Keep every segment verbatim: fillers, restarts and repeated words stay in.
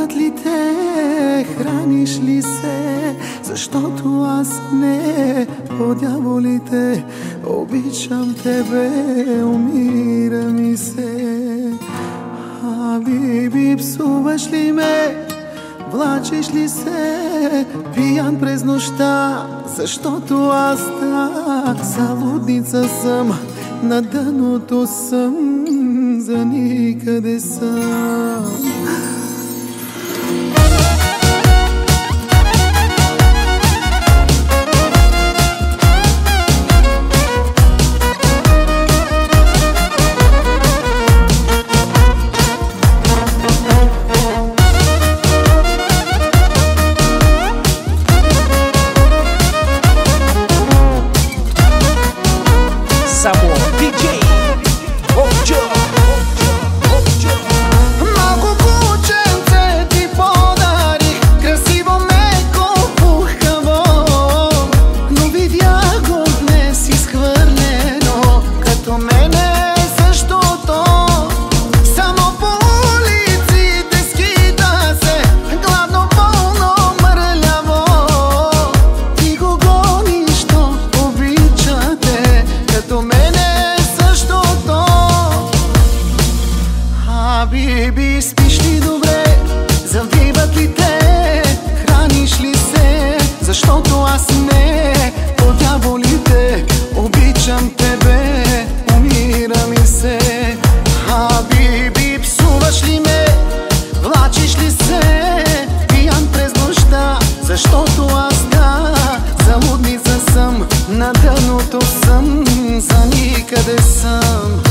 Завиват ли те, храниш ли се? Защото аз не, по дяволите, обичам тебе, умира ми се. Хабиби, псуваш ли ме? Влачиш ли се пиян през нощта? Защото аз так залудница съм, на дъното съм, за никъде съм. Хабиби, спиш ли добре? Завиват ли те? Храниш ли се? Защото аз не, по дяволите, обичам тебе, умира ми се. Хабиби, псуваш ли ме? Влачиш ли се пиян през нощта? Защото аз да, залудница съм, на дъното съм, за никъде съм.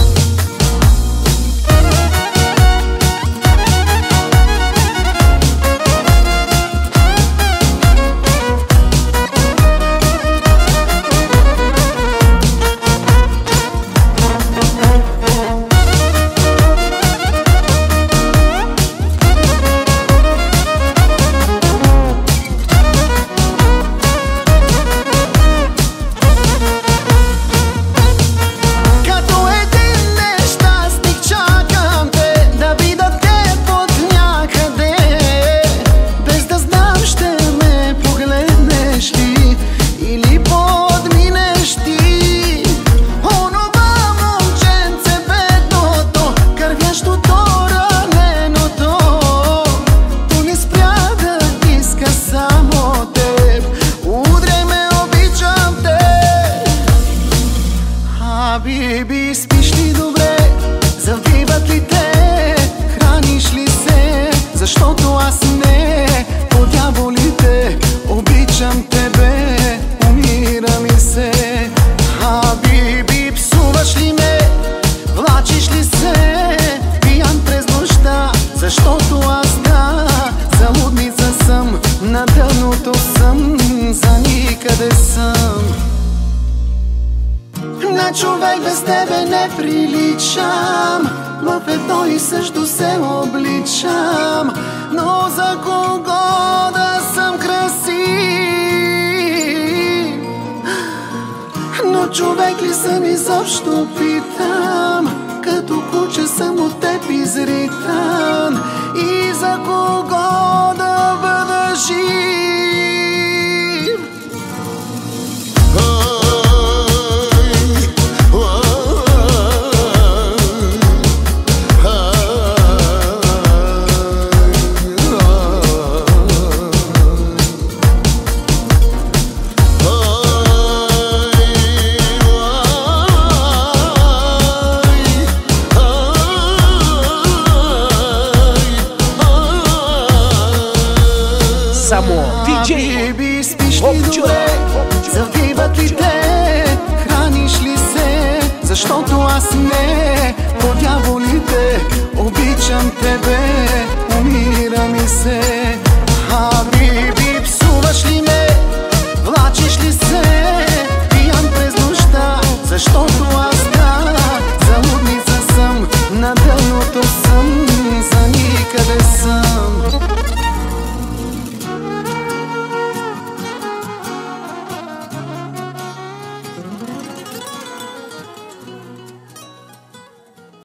Хабиби, спиш ли добре? Завиват ли те? Храниш ли се? Защото аз не, по дяволите, обичам тебе, умира ми се. Хабиби, псуваш ли ме? Влачиш ли се пиян през нощта? Защото аз да, залудница съм, на дъното съм, за никъде съм. На човек без тебе не приличам, в едно и също се обличам, но за кого да съм красив? Но човек ли съм изобщо, питам, като куче съм от теб изритан, и за кого да бъда жив? Хабиби, спиш ли добре? Завиват ли те? Храниш ли се? Защото аз не, по дяволите, обичам тебе, умира ми се.